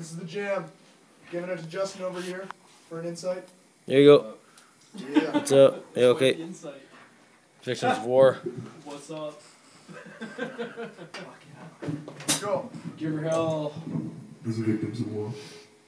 This is the jam. Giving it to Justin over here for an insight. There you go. Yeah. What's up? Hey, okay. Fictions of War. What's up? Let's go. Give her hell. As victims of war.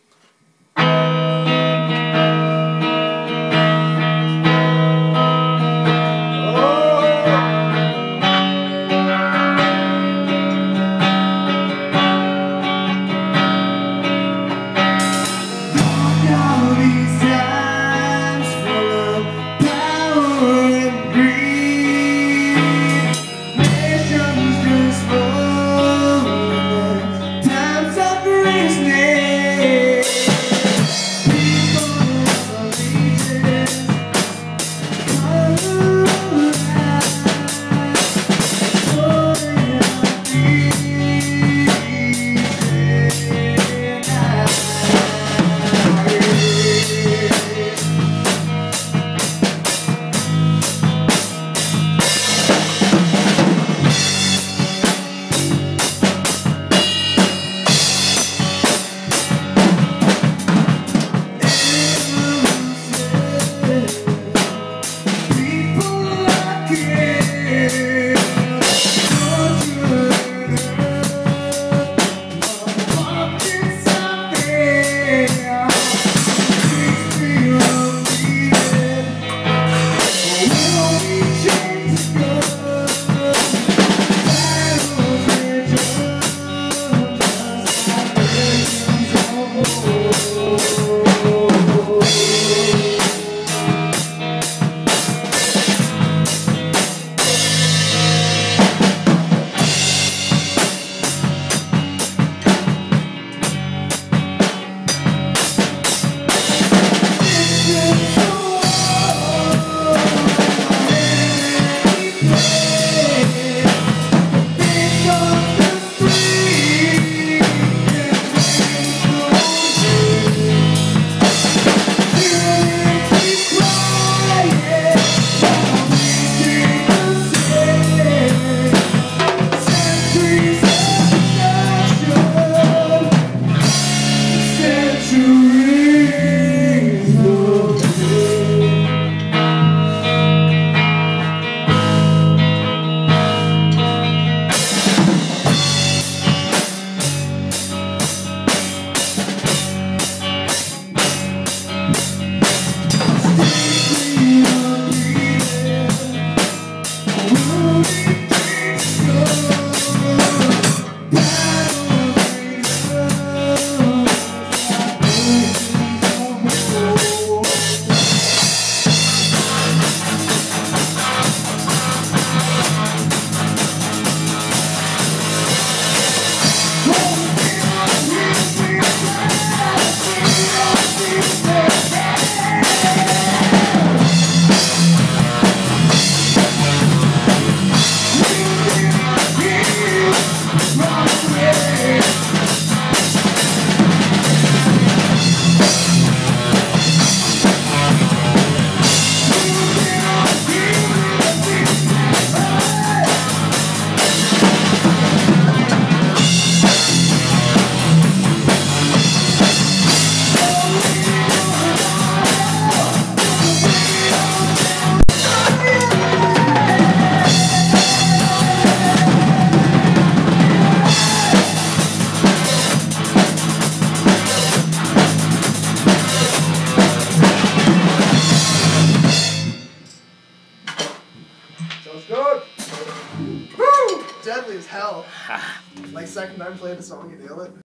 Sounds good. Woo! Deadly as hell. Like second time playing the song, you nail it.